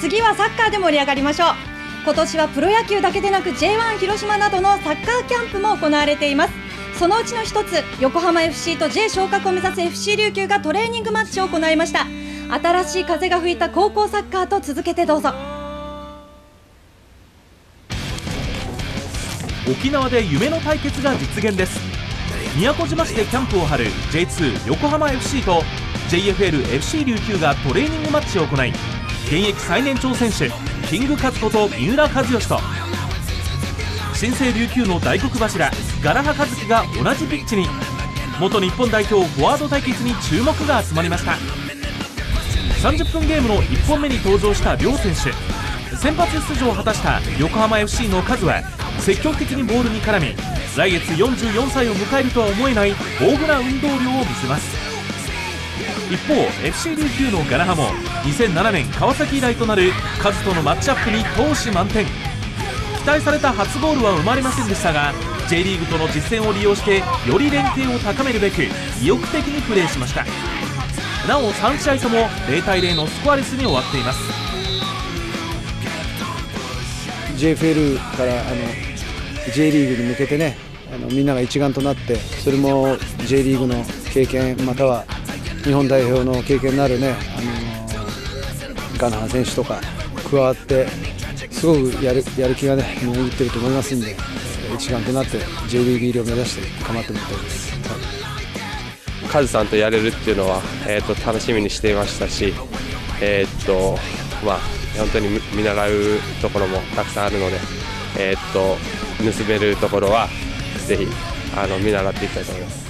次はサッカーで盛り上がりましょう。今年はプロ野球だけでなく J1 広島などのサッカーキャンプも行われています。そのうちの一つ、横浜 FC と J 昇格を目指す FC 琉球がトレーニングマッチを行いました。新しい風が吹いた高校サッカーと続けてどうぞ。 沖縄で夢の対決が実現です。宮古島市でキャンプを張る J2 横浜 FC と JFL FC 琉球がトレーニングマッチを行い、現役最年長選手キングカズこと三浦知良と新生琉球の大黒柱ガラハ和樹が同じピッチに。元日本代表フォワード対決に注目が集まりました。30分ゲームの1本目に登場した両選手。先発出場を果たした横浜 FC のカズは積極的にボールに絡み、来月44歳を迎えるとは思えない豊富な運動量を見せます。一方 FC 琉球のガラハも2007年川崎以来となるカズとのマッチアップに闘志満点。期待された初ゴールは生まれませんでしたが、 J リーグとの実践を利用してより連携を高めるべく意欲的にプレーしました。なお3試合とも0対0のスコアレスに終わっています。 JFL からJ リーグに向けてね、みんなが一丸となって、それも J リーグの経験または日本代表の経験のあるね、ガナハ選手とか加わって、すごくやる気がねみなぎってると思いますんで、一丸となって J リーグ入りを目指して頑張ってもらいたいです。 カズさんとやれるっていうのは、楽しみにしていましたし、本当に見習うところもたくさんあるので、盗めるところはぜひ見習っていきたいと思います。